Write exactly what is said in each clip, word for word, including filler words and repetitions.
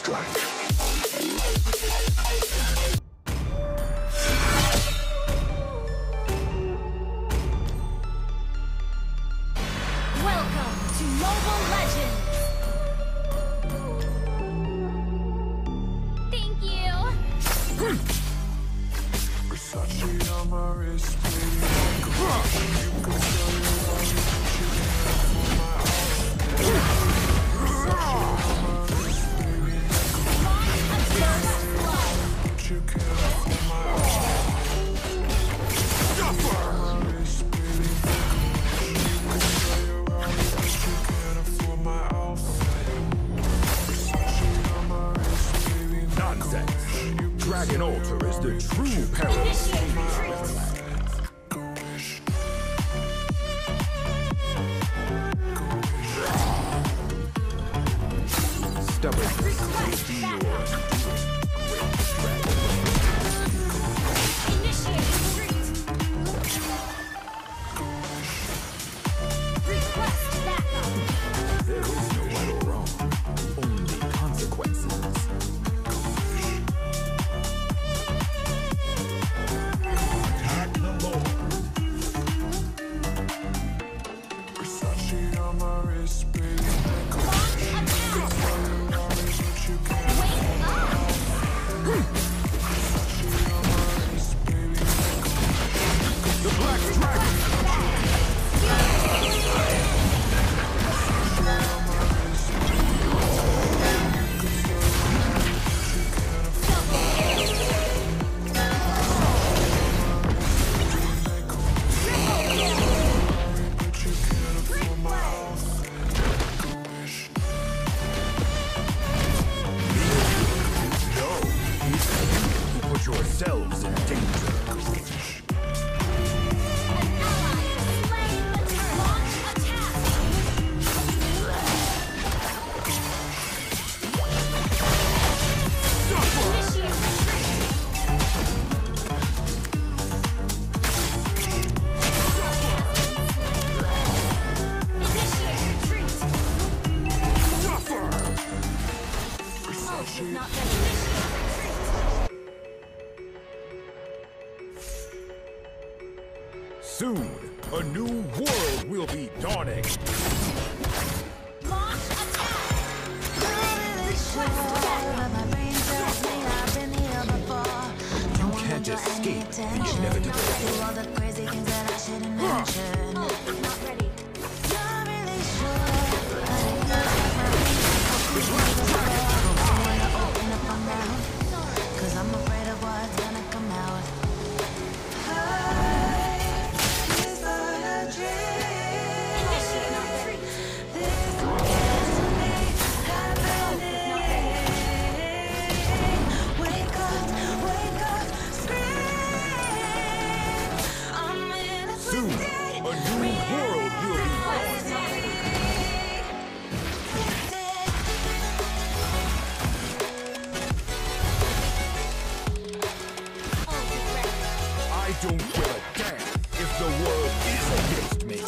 Welcome to Mobile Legends! Thank you! Versace on my wrist, baby. You can sell your body, but you can't afford my outfit. Versace on my wrist, baby. But you can't afford my outfit. On my wrist, baby. You can sell your body, but you can't afford my outfit. Versace on my wrist, baby. Nonsense. Dragon Altar is the true paradise. Stubborn. There is no right or wrong, only consequences. Attack the Lord. Versace on my wrist, baby. You can't The Black Dragon. Put yourselves in danger. Soon, a new world will be dawning. You can't escape the inevitable. Not ready. Cause I'm afraid of what's gonna come out. Is that a dream? This destiny happening. Wake up, wake up, scream. I'm in a Soon, a new world will be born. I don't give a damn if the world is against me.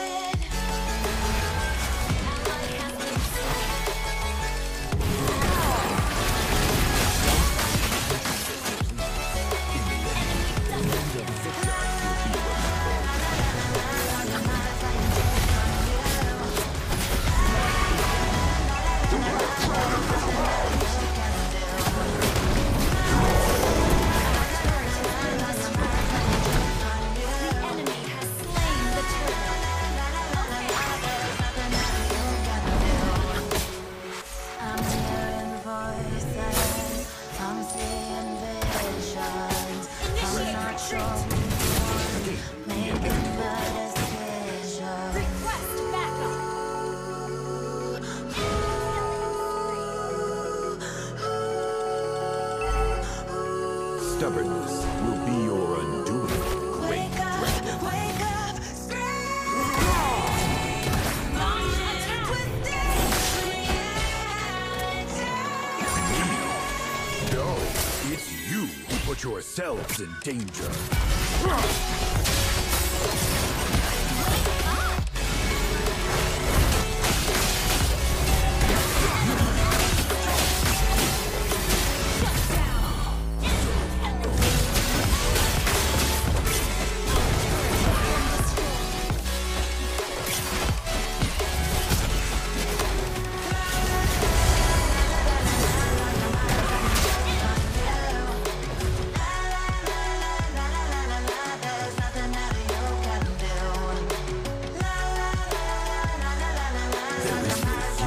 Stubbornness will be your undoing, great dragon. Wake up, scream. No, it's you who put yourselves in danger.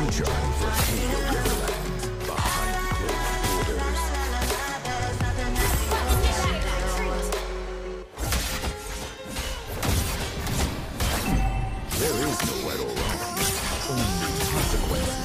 future for Kingdom Riverlands behind closed borders. There is no right or wrong, only consequences.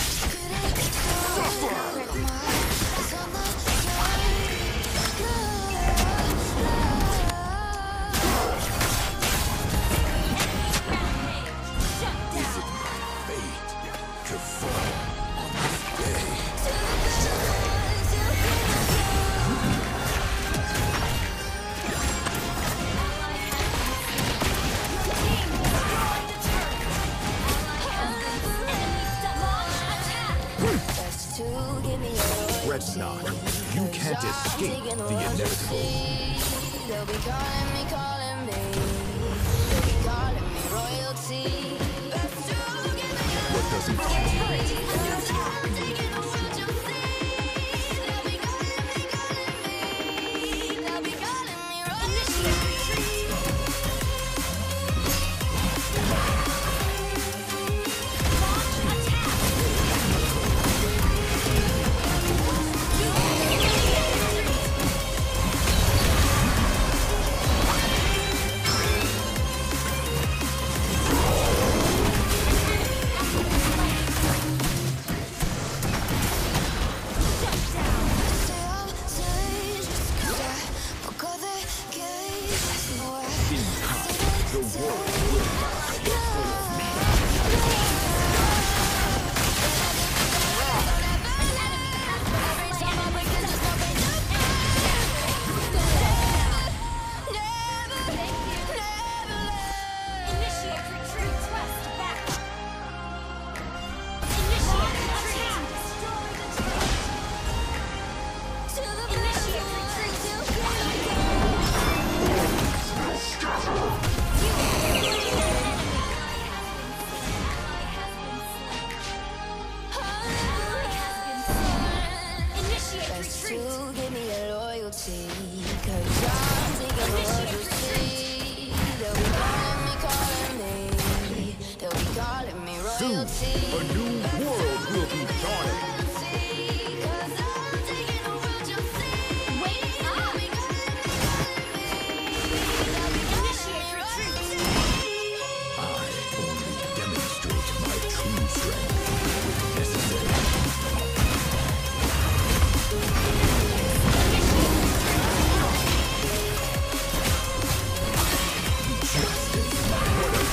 Fret not, you can't escape the inevitable. They'll be calling me, calling me. They'll be calling me royalty. What doesn't kill Soon, a new world will be dawning. I only demonstrate my true strength when necessary. Justice, what a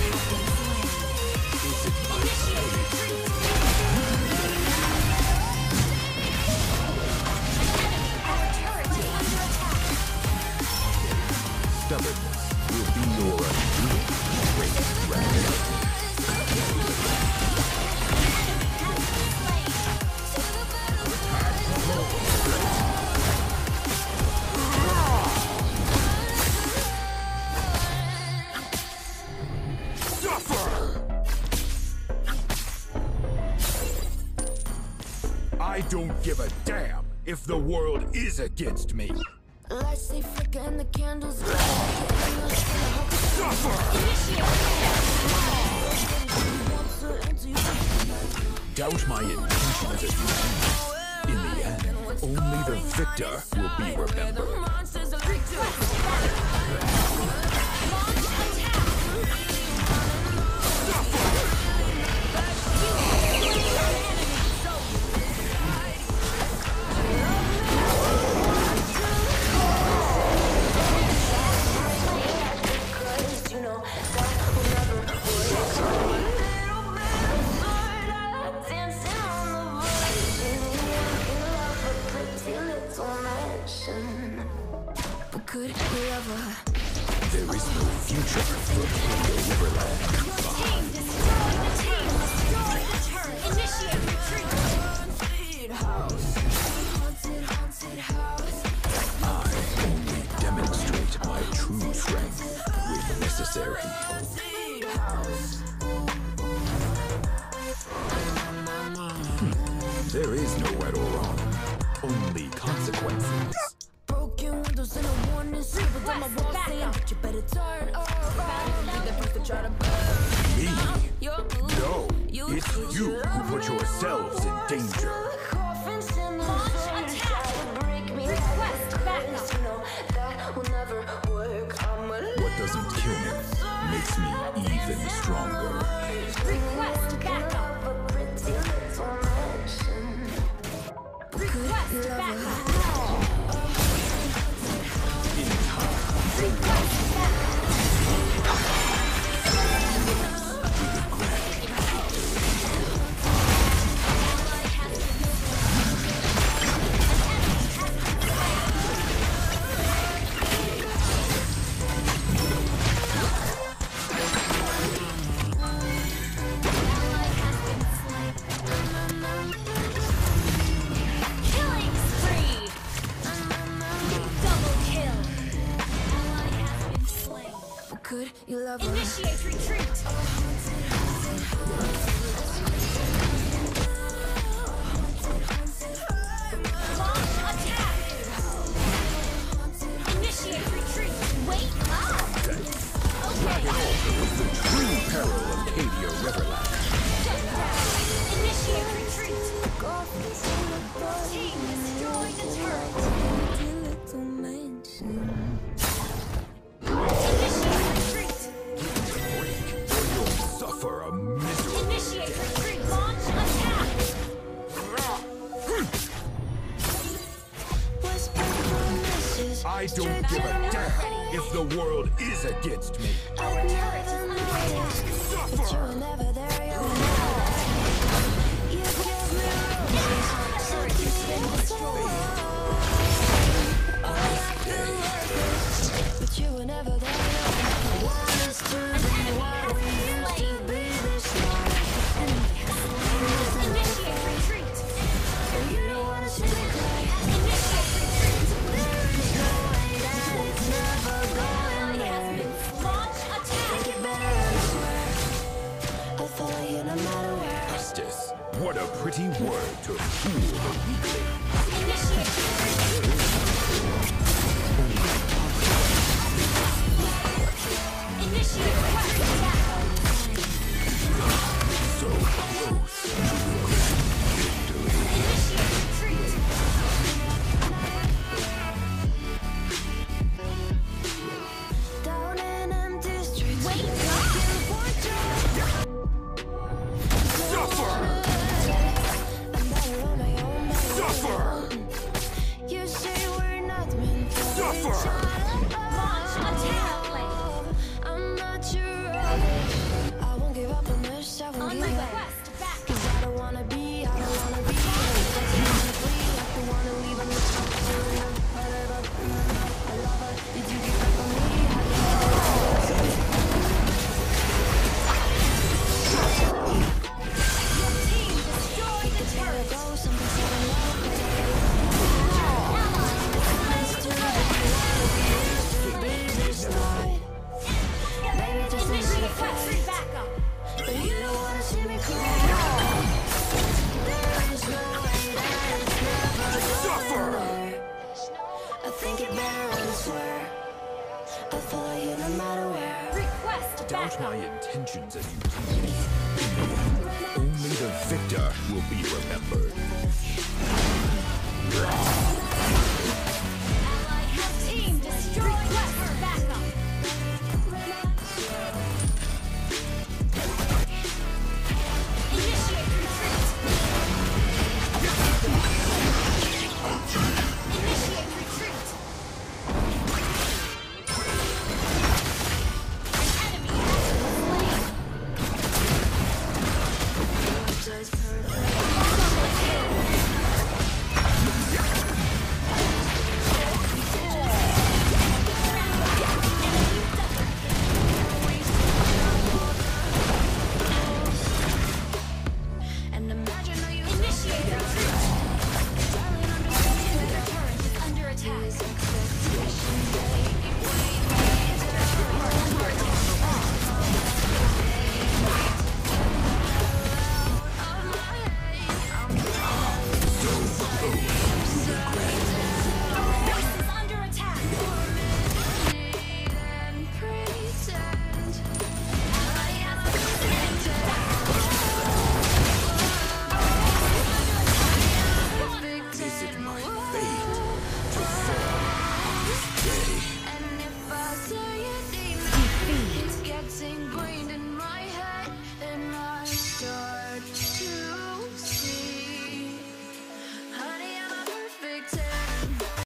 stubbornness will be your undoing, great dragon. Suffer! I don't give a damn if the world is against me. Lights they flicker and the candles Suffer! Doubt my intentions as you do. In the end, only the victor will be remembered. Could we ever? There is no future for Kingdom Riverland. Team destroy the team. Destroy the turret. Initiate retreat. Haunted, haunted house. I only demonstrate my true strength when necessary. There is no right or wrong, only consequences. Broken windows and a warning sign, but then my walls saying that you better turn around. Be the first to try to burn. Me? You're blue. No. You It's you who put yourselves in danger. Launch attack. Request backup. What doesn't kill me makes me even stronger. Request backup. Request backup. In time, Request backup. Killing spree. Double kill. Ally has been slain. Could you love her? Initiate retreat. Launch attack. Initiate retreat. Wait up. Okay. the true peril of Cadia Riverland. Shut down. Initiate retreat. Team destroy the turret. Initiate retreat. Break, or you'll suffer a miserable. Initiate retreat. Launch attack. I don't give a damn if the world is against me. Our turret is under attack. Suffer! Never there, you Our turret is being destroyed. but you were never there. One is to An enemy has been slain. Initiate retreat. you don't wanna see me cry. Initiate retreat. It's never going Ally has been launch attack. get better, I swear. I'll follow you no matter where. Justice. What a pretty word to fool the weakling. Initiate retreat. Initiate request backup. So close to victory. Initiate retreat. Down in empty streets. Wait up. Suffer! I'm better on my own. Suffer! You say we're not meant for Suffer! each other. Launch attack. I'm not sure of it. I won't give up on this. I won't On give up. request backup. 'Cause I don't wanna be, I don't wanna be. I don't flee, I don't wanna leave. I'm just not doing it. Whatever. I love her. Did you give up on me? Your team destroyed the turret. Go, something so low. Ally is slain. Baby, just a Initiate little request fight. backup. But you don't wanna see me cry. There is no way that it's never Suffer! there. I think it better, I swear. I'll follow you no matter where. Request Doubt backup. my intentions as you please. Only the victor will be remembered.